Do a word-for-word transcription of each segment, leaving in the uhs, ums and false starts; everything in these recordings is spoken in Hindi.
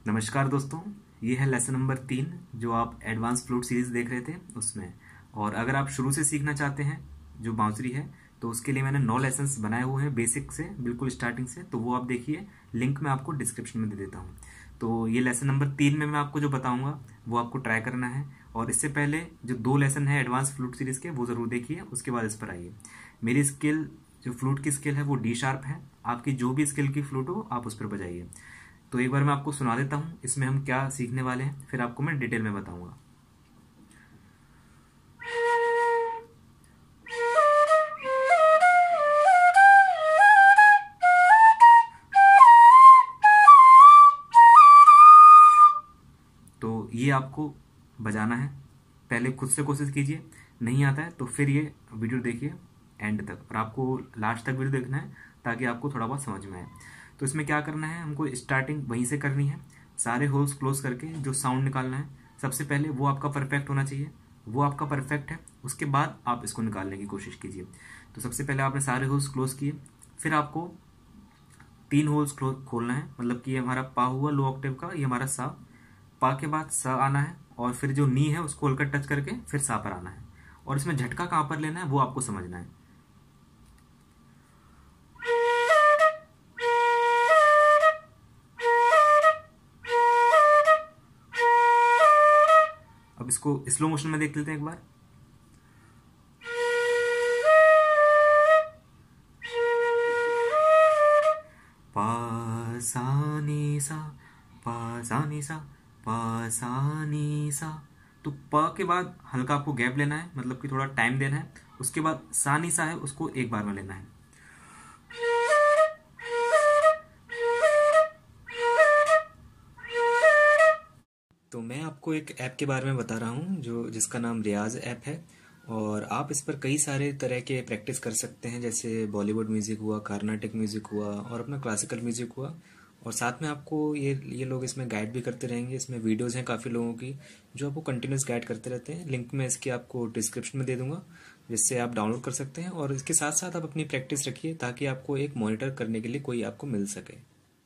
नमस्कार दोस्तों, ये है लेसन नंबर तीन जो आप एडवांस फ्लूट सीरीज देख रहे थे उसमें। और अगर आप शुरू से सीखना चाहते हैं जो बांसुरी है तो उसके लिए मैंने नौ लेसन्स बनाए हुए हैं बेसिक से बिल्कुल स्टार्टिंग से, तो वो आप देखिए, लिंक मैं आपको डिस्क्रिप्शन में दे देता हूँ। तो ये लेसन नंबर तीन में मैं आपको जो बताऊंगा वो आपको ट्राई करना है। और इससे पहले जो दो लेसन है एडवांस फ्लूट सीरीज के वो जरूर देखिए, उसके बाद इस पर आइए। मेरी स्किल जो फ्लूट की स्किल है वो डी शार्प है। आपकी जो भी स्किल की फ्लूट हो आप उस पर बजाइए। तो एक बार मैं आपको सुना देता हूँ इसमें हम क्या सीखने वाले हैं, फिर आपको मैं डिटेल में बताऊंगा। तो ये आपको बजाना है, पहले खुद से कोशिश कीजिए, नहीं आता है तो फिर ये वीडियो देखिए एंड तक, और आपको लास्ट तक वीडियो देखना है ताकि आपको थोड़ा बहुत समझ में आए। तो इसमें क्या करना है, हमको स्टार्टिंग वहीं से करनी है, सारे होल्स क्लोज करके जो साउंड निकालना है सबसे पहले वो आपका परफेक्ट होना चाहिए। वो आपका परफेक्ट है, उसके बाद आप इसको निकालने की कोशिश कीजिए। तो सबसे पहले आपने सारे होल्स क्लोज किए, फिर आपको तीन होल्स खोलना है, मतलब कि ये हमारा पा हुआ लो ऑक्टेव का, ये हमारा सा, पा के बाद सा आना है और फिर जो नी है उसको खोलकर टच करके फिर सा पर आना है। और इसमें झटका कहाँ पर लेना है वो आपको समझना है। अब इसको स्लो मोशन में देख लेते हैं एक बार। पा सा नी सा, पा सा नी सा, पा सा नी सा। तो प के बाद हल्का आपको गैप लेना है, मतलब कि थोड़ा टाइम देना है। उसके बाद सा नी सा है उसको एक बार में लेना है। तो मैं आपको एक ऐप के बारे में बता रहा हूँ जो जिसका नाम रियाज ऐप है। और आप इस पर कई सारे तरह के प्रैक्टिस कर सकते हैं, जैसे बॉलीवुड म्यूज़िक हुआ, कार्नाटिक म्यूज़िक हुआ और अपना क्लासिकल म्यूज़िक हुआ। और साथ में आपको ये ये लोग इसमें गाइड भी करते रहेंगे। इसमें वीडियोस हैं काफ़ी लोगों की जो आपको कंटिन्यूस गाइड करते रहते हैं। लिंक मैं इसकी आपको डिस्क्रिप्शन में दे दूंगा, जिससे आप डाउनलोड कर सकते हैं। और इसके साथ साथ आप अपनी प्रैक्टिस रखिए ताकि आपको एक मॉनिटर करने के लिए कोई आपको मिल सके।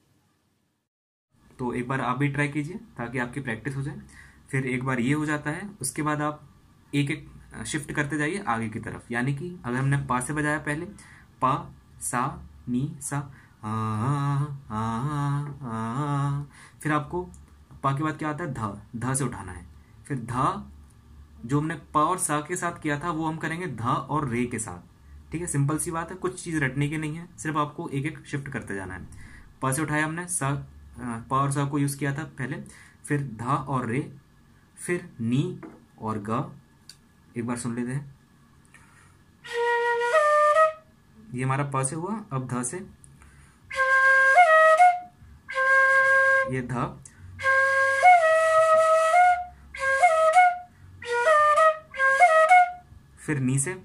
तो एक बार आप भी ट्राई कीजिए ताकि आपकी प्रैक्टिस हो जाए। फिर एक बार ये हो जाता है, उसके बाद आप एक एक शिफ्ट करते जाइए आगे की तरफ। यानी कि अगर हमने पा से बजाया पहले, पा सा नी सा, आ, आ, आ, आ, फिर आपको पा के बाद क्या आता है, ध ध से उठाना है। फिर ध जो हमने पा और सा के साथ किया था वो हम करेंगे ध और रे के साथ। ठीक है, सिंपल सी बात है, कुछ चीज रटने की नहीं है, सिर्फ आपको एक एक शिफ्ट करते जाना है। पा से उठाया हमने, सा पा और सा को यूज किया था पहले, फिर धा और रे, फिर नी और ग। एक बार सुन लेते हैं, ये हमारा पा से हुआ। अब ध से, ये ध, फिर नी से,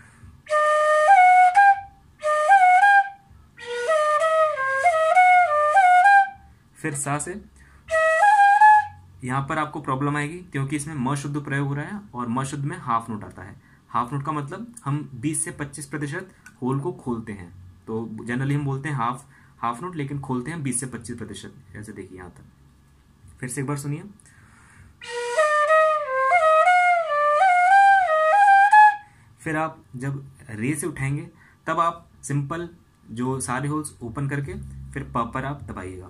फिर सा से। यहां पर आपको प्रॉब्लम आएगी क्योंकि इसमें म शुद्ध प्रयोग हो रहा है और म शुद्ध में हाफ नोट आता है। हाफ नोट का मतलब हम बीस से पच्चीस प्रतिशत होल को खोलते हैं। तो जनरली हम बोलते हैं हाफ हाफ नोट, लेकिन खोलते हैं बीस से पच्चीस प्रतिशत। ऐसे देखिए यहां तक। फिर से एक बार सुनिए, फिर आप जब रे से उठाएंगे तब आप सिंपल जो सारे होल्स ओपन करके फिर प पर आप दबाइएगा।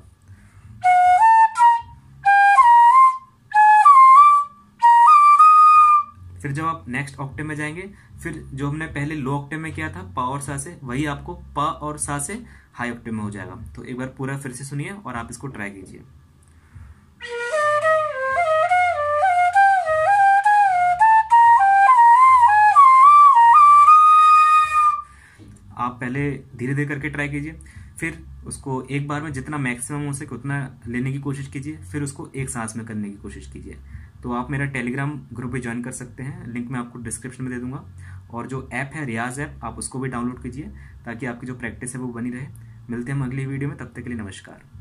फिर जब आप नेक्स्ट ऑक्टेव में जाएंगे, फिर जो हमने पहले लो ऑक्टेव में किया था पा और सा से, वही आपको पा और सा से हाई ऑक्टेव में हो जाएगा। तो एक बार पूरा फिर से सुनिए और आप इसको ट्राई कीजिए। आप पहले धीरे धीरे करके ट्राई कीजिए, फिर उसको एक बार में जितना मैक्सिमम हो सके उतना लेने की कोशिश कीजिए, फिर उसको एक सांस में करने की कोशिश कीजिए। तो आप मेरा टेलीग्राम ग्रुप भी ज्वाइन कर सकते हैं, लिंक मैं आपको डिस्क्रिप्शन में दे दूंगा। और जो ऐप है रियाज ऐप, आप उसको भी डाउनलोड कीजिए ताकि आपकी जो प्रैक्टिस है वो बनी रहे। मिलते हैं हम अगली वीडियो में, तब तक के लिए नमस्कार।